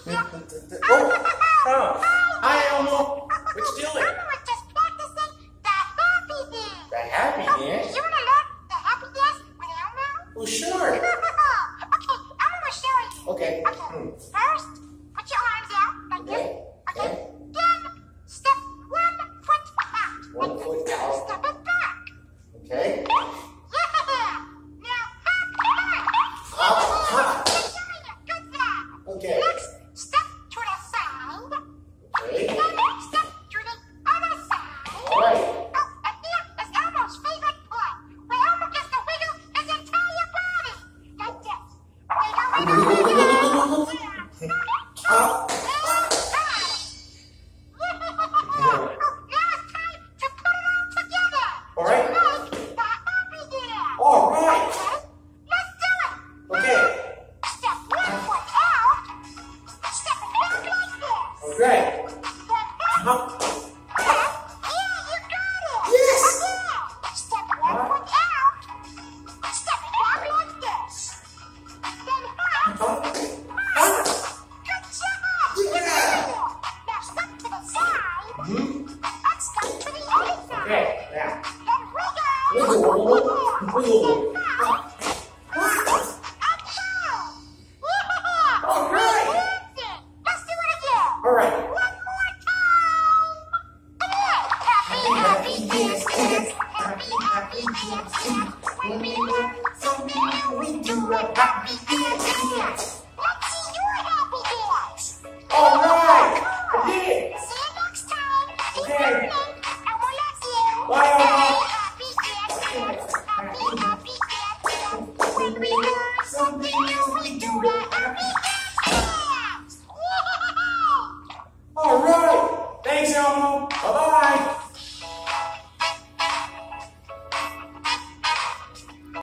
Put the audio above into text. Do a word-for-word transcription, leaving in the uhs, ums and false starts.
Oh, oh. Hi, Elmo. What you doing? Elmo was just practicing the happy dance. The happy dance? You want to learn the happy dance with Elmo? Well, sure. Okay, Elmo will show you. Okay. Okay, Hmm. first, put your arms out like this. Okay. Okay. Okay. Then, step one foot out. One like foot this. out. Step it back. Okay. Yeah. Now, hop, hop. Hop, hop. Good job. Good job. Okay. Next, step to the side. Okay. Then, step to the other side. All right. Oh, and here is Elmo's favorite part, where Elmo gets to wiggle his entire body. Like this. Wiggle, wiggle, wiggle, wiggle. Yeah. Hop. Oh, now it's time to put it all together. All right. To make the happy dance. All right. Okay, let's do it. Okay. Step one foot out. Step it back like this. Okay. Then hop. Hop. Yeah, you got it. Yes. Okay. Step one foot out. Step it back like this. Then hop. Hop. Hop. Good job. You Yeah. got it. Now step to the side. Hmm. And step to the other side. Okay. Now. Then wiggle. Wiggle. Wiggle. Then hop. And down. Yeah. All right. That's it. Let's do it again. All right. One more time. Happy, happy dance, dance. Happy, happy dance, dance. When we learn something new, we do a happy dance, dance. Let's see your happy dance. All right. I did it. See you next time. Keep Okay. learning, and we'll let you. Bye. Happy dance, dance. Happy, happy dance, dance. When we learn something new, we do a happy dance, dance. Yay! All right. Thanks, Elmo. Bye-bye.